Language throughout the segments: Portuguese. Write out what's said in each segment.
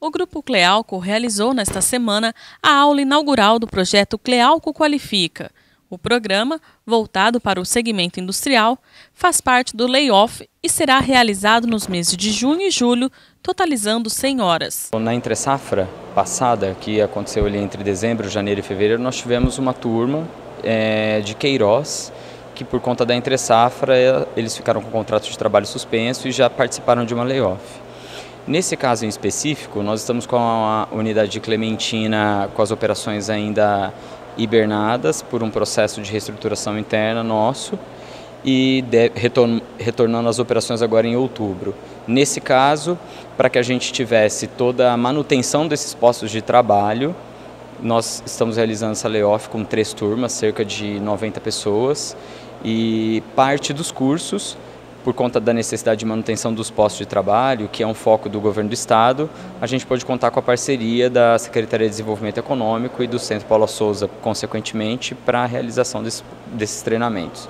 O Grupo Clealco realizou nesta semana a aula inaugural do projeto Clealco Qualifica. O programa, voltado para o segmento industrial, faz parte do layoff e será realizado nos meses de junho e julho, totalizando 100 horas. Na entre-safra passada, que aconteceu ali entre dezembro, janeiro e fevereiro, nós tivemos uma turma de Queiroz, que por conta da entre-safra eles ficaram com o contrato de trabalho suspenso e já participaram de uma layoff. Nesse caso em específico, nós estamos com a unidade de Clementina com as operações ainda hibernadas por um processo de reestruturação interna nosso e retornando às operações agora em outubro. Nesse caso, para que a gente tivesse toda a manutenção desses postos de trabalho, nós estamos realizando essa layoff com 3 turmas, cerca de 90 pessoas, e parte dos cursos, por conta da necessidade de manutenção dos postos de trabalho, que é um foco do governo do estado, a gente pode contar com a parceria da Secretaria de Desenvolvimento Econômico e do Centro Paula Souza, consequentemente, para a realização desses treinamentos.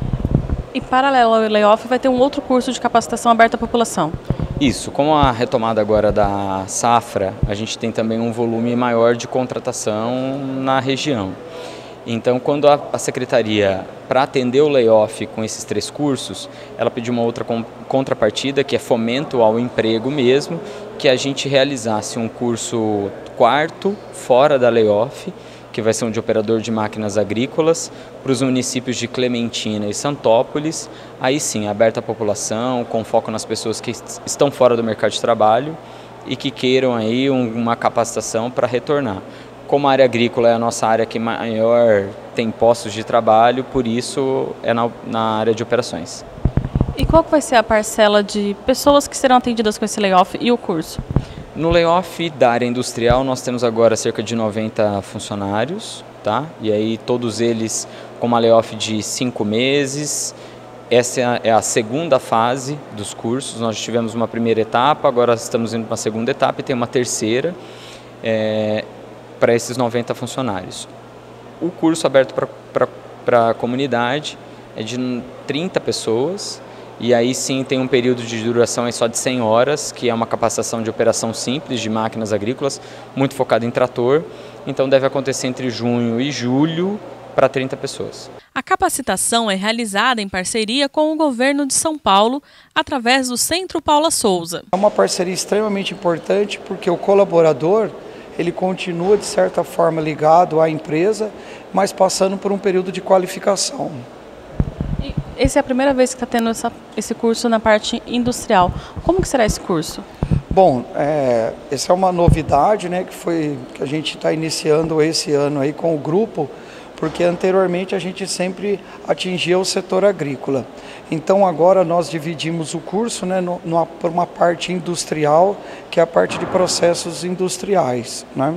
E paralelo ao layoff vai ter um outro curso de capacitação aberta à população. Isso, com a retomada agora da safra, a gente tem também um volume maior de contratação na região. Então, quando a Secretaria, para atender o layoff com esses 3 cursos, ela pediu uma outra contrapartida, que é fomento ao emprego mesmo, que a gente realizasse um curso quarto, fora da layoff, que vai ser um de operador de máquinas agrícolas, para os municípios de Clementina e Santópolis, aí sim, aberto à população, com foco nas pessoas que estão fora do mercado de trabalho e que queiram aí uma capacitação para retornar. Como a área agrícola é a nossa área que maior tem postos de trabalho, por isso é na área de operações. E qual que vai ser a parcela de pessoas que serão atendidas com esse layoff e o curso? No layoff da área industrial nós temos agora cerca de 90 funcionários, tá? E aí todos eles com uma layoff de 5 meses. Essa é a segunda fase dos cursos. Nós tivemos uma primeira etapa, agora estamos indo para uma segunda etapa e tem uma terceira. Para esses 90 funcionários. O curso aberto para a comunidade é de 30 pessoas e aí sim tem um período de duração só de 100 horas, que é uma capacitação de operação simples de máquinas agrícolas, muito focada em trator, então deve acontecer entre junho e julho para 30 pessoas. A capacitação é realizada em parceria com o governo de São Paulo, através do Centro Paula Souza. É uma parceria extremamente importante porque o colaborador ele continua, de certa forma, ligado à empresa, mas passando por um período de qualificação. E essa é a primeira vez que está tendo esse curso na parte industrial. Como que será esse curso? Bom, essa é uma novidade, né, que a gente está iniciando esse ano aí com o grupo, porque anteriormente a gente sempre atingia o setor agrícola. Então agora nós dividimos o curso, né, por uma parte industrial, que é a parte de processos industriais, né?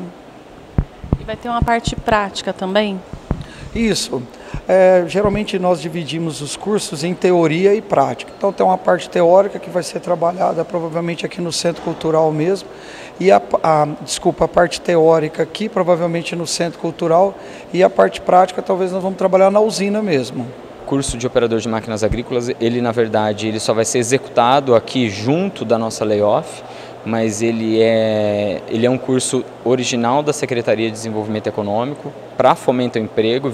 E vai ter uma parte prática também? Isso. Geralmente nós dividimos os cursos em teoria e prática. Então tem uma parte teórica que vai ser trabalhada provavelmente aqui no Centro Cultural mesmo, e a parte teórica aqui provavelmente no Centro Cultural, e a parte prática talvez nós vamos trabalhar na usina mesmo. O curso de operador de máquinas agrícolas, ele na verdade ele só vai ser executado aqui junto da nossa layoff, mas ele é um curso original da Secretaria de Desenvolvimento Econômico para fomento ao emprego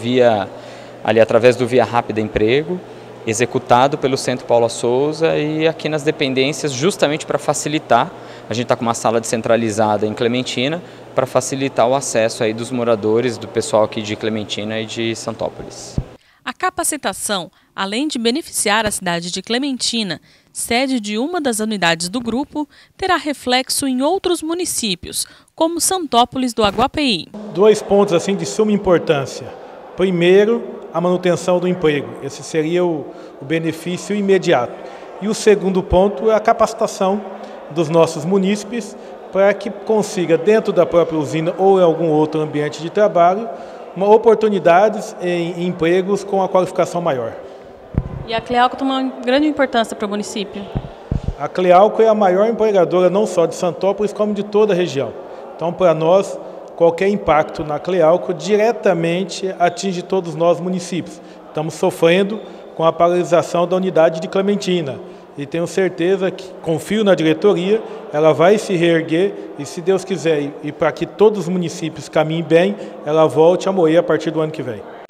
através do Via Rápida Emprego, executado pelo Centro Paula Souza e aqui nas dependências justamente para facilitar. A gente está com uma sala descentralizada em Clementina para facilitar o acesso aí dos moradores, do pessoal aqui de Clementina e de Santópolis. A capacitação, além de beneficiar a cidade de Clementina, sede de uma das unidades do grupo, terá reflexo em outros municípios, como Santópolis do Aguapeí. 2 pontos assim de suma importância. Primeiro, a manutenção do emprego. Esse seria o benefício imediato. E o segundo ponto é a capacitação dos nossos munícipes para que consiga, dentro da própria usina ou em algum outro ambiente de trabalho, oportunidades em empregos com a qualificação maior. E a Clealco tem uma grande importância para o município? A Clealco é a maior empregadora não só de Santópolis, como de toda a região. Então, para nós, qualquer impacto na Clealco diretamente atinge todos nós municípios. Estamos sofrendo com a paralisação da unidade de Clementina. e tenho certeza que, confio na diretoria, ela vai se reerguer e, se Deus quiser, e para que todos os municípios caminhem bem, ela volte a Moer a partir do ano que vem.